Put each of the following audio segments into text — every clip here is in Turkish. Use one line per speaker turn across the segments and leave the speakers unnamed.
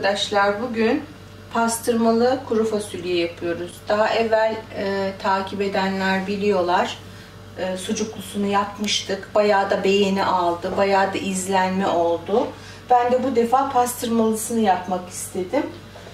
arkadaşlar, bugün pastırmalı kuru fasulye yapıyoruz. Daha evvel takip edenler biliyorlar. Sucuklusunu yapmıştık. Bayağı da beğeni aldı. Bayağı da izlenme oldu. Ben de bu defa pastırmalısını yapmak istedim.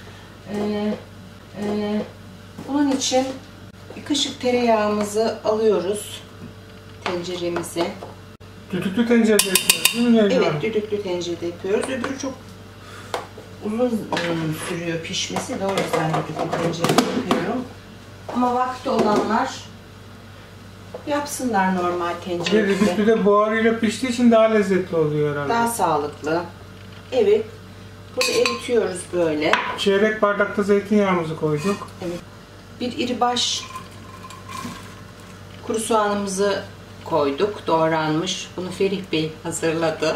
Bunun için bir kaşık tereyağımızı alıyoruz tenceremize.
Düdüklü tencerede yapıyoruz değil mi?
Evet, düdüklü tencerede yapıyoruz. Öbürü çok uzun sürüyor pişmesi de, o yüzden düdüklü tencerede yapıyorum. Ama vakti olanlar yapsınlar normal tencerede.
Düdüklü de buharıyla piştiği için daha lezzetli oluyor herhalde.
Daha sağlıklı. Evet. Bunu eritiyoruz böyle.
Çeyrek bardakta zeytinyağımızı koyduk.
Evet. Bir iri baş kuru soğanımızı koyduk. Doğranmış. Bunu Ferih Bey hazırladı.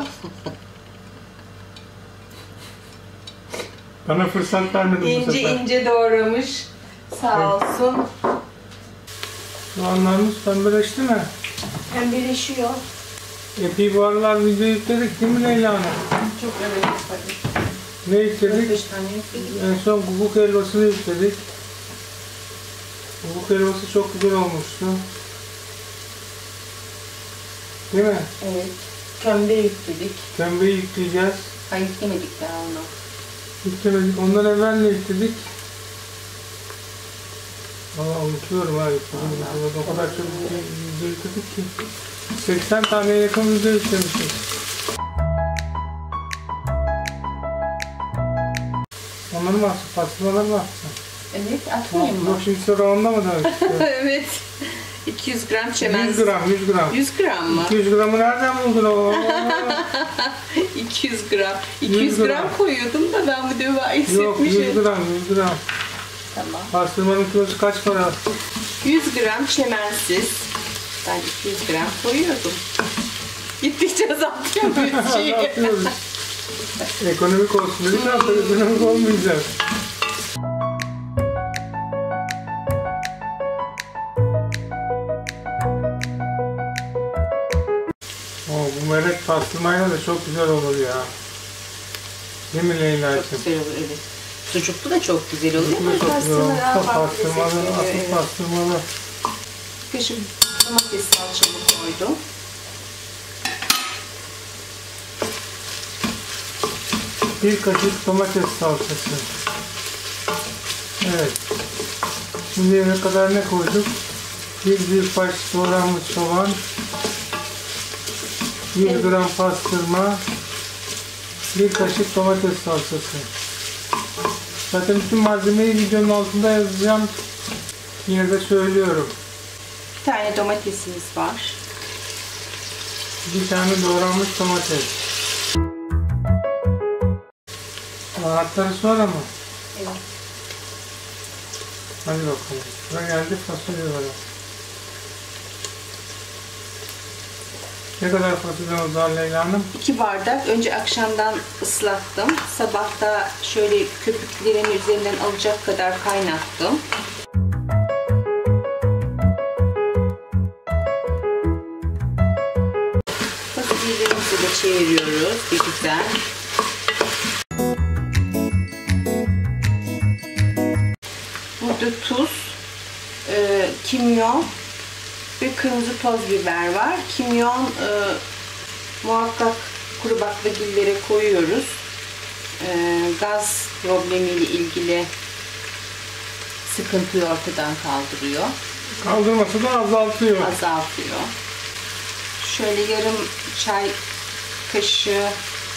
Bana fırsat vermedi bu sefer.
İnce ince doğramış. Sağ olsun.
Soğanlarımız pembeleşti mi?
Pembeleşiyor.
Epey bu aralar video yükledik değil mi Leyla Hanım?
Çok evet tabii.
Ne yükledik?
4-5 tane yükledik.
En son guguk helvasını yükledik. Guguk helvası çok güzel olmuştu. Değil mi?
Evet. Kömbe yükledik.
Kömbeyi yükleyeceğiz.
Hayır, yüklemedik daha onu.
Yüklemedik. Ondan evvel ne yükledik? Valla unutuyorum ha. O kadar çok video yükledik ki. 80 taneye yakın video yüklemişiz. Onları mı atsın? Pastırmaları mı atsın?
Evet, atmayayım mı?
Yok, şimdi sonra onda mı demek istiyorum?
Evet. 200 gram çemen.
100 gram, 100 gram.
100 gram mı?
200 gramı nereden buldun o?
200 gram. 200 gram koyuyordum da ben bu defa eksiltmişim.
Yok, 100 gram, 100 gram.
Tamam.
Pastırmanın kilosu kaç para?
100 gram çemensiz. Ben 200 gram koyuyordum. Gittikçe azaltıyor muyuz şeyi?
Azaltıyoruz. Ekonomik olsun dedik ama ekonomik olmayacak. Bu melek pastırmayla da çok güzel olur ya. Değil mi Leyla'cığım?
Çok güzel olur, evet. Sucuklu da çok güzel oluyor.
Sucuklu da çok güzel olur. Pastırmalı, asıl
Evet.
pastırmalı.
Kaşık domates salçamı koydum.
Bir kaşık domates salçası. Evet. Şimdiye kadar ne koyduk? Bir büyük baş doğranmış soğan, 100 gram pastırma, bir kaşık domates salçası. Zaten bütün malzemeyi videonun altında yazacağım. Yine de söylüyorum.
Bir tane domatesimiz var.
Bir tane doğranmış domates. Baharatları sonra mı?
Evet.
Hadi bakalım. Sıra geldi fasulyelara. Ne kadar fasulyemiz var Leyla Hanım?
2 bardak. Önce akşamdan ıslattım. Sabahta şöyle köpüklerin üzerinden alacak kadar kaynattım. Fasulyelerimizi de çeviriyoruz bir güzel. Burada tuz, kimyon ve kırmızı toz biber var. Kimyon muhakkak kuru baklagillere koyuyoruz. Gaz problemiyle ilgili sıkıntıyı ortadan kaldırıyor.
Kaldırması da azaltıyor.
Azaltıyor. Şöyle yarım çay kaşığı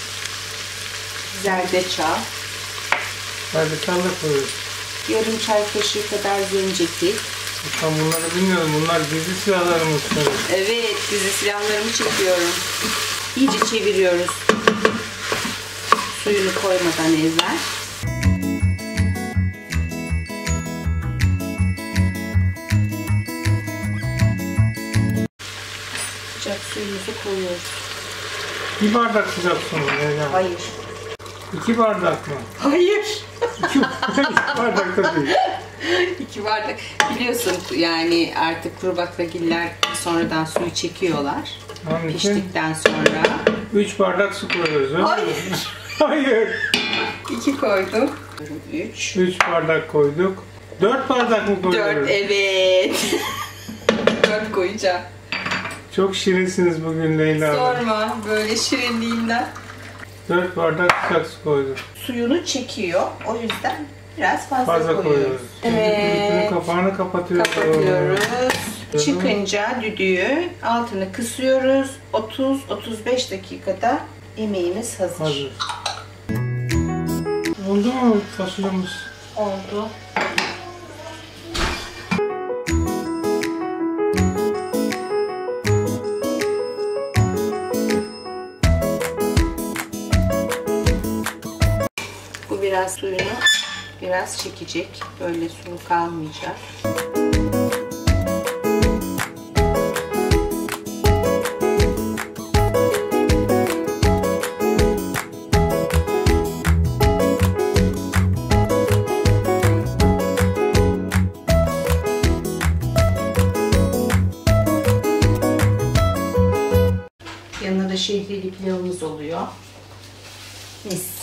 zerdeçal.
Zerdeçal da koyuyoruz.
Yarım çay kaşığı kadar zencefil.
Ben bunları bilmiyorum. Bunlar gizli silahlarımız.
Evet, dizi silahlarımı çekiyorum. İyice çeviriyoruz. Suyunu koymadan evvel. Sıcak suyumuzu koyuyoruz.
1 bardak sıcak su mu?
Hayır.
2 bardak mı?
Hayır.
2 bardak da değil.
2 bardak. Biliyorsun yani artık kuru baklagiller sonradan suyu çekiyorlar.
Onun için
Piştikten sonra.
3 bardak su koyuyoruz.
Hayır.
Hayır.
2 koydum. 3.
3 bardak koyduk. 4 bardak mı koyuyoruz?
4 evet. 4 koyacağım.
Çok şirinsiniz bugün Leyla Hanım.
Sorma böyle şirinliğimden.
4 bardak sıcak su koyduk.
Suyunu çekiyor. O yüzden biraz fazla
Fazla koyuyoruz.
Evet.
Düdüğün kapağını kapatıyoruz.
Kapatıyoruz. Çıkınca düdüğü altını kısıyoruz. 30-35 dakikada yemeğimiz hazır.
Hazır. Oldu mu fasulyemiz?
Oldu. Bu biraz suyunu biraz çekecek. Böyle sulu kalmayacak. Yanına da şehriyeli pilavımız oluyor. Mis.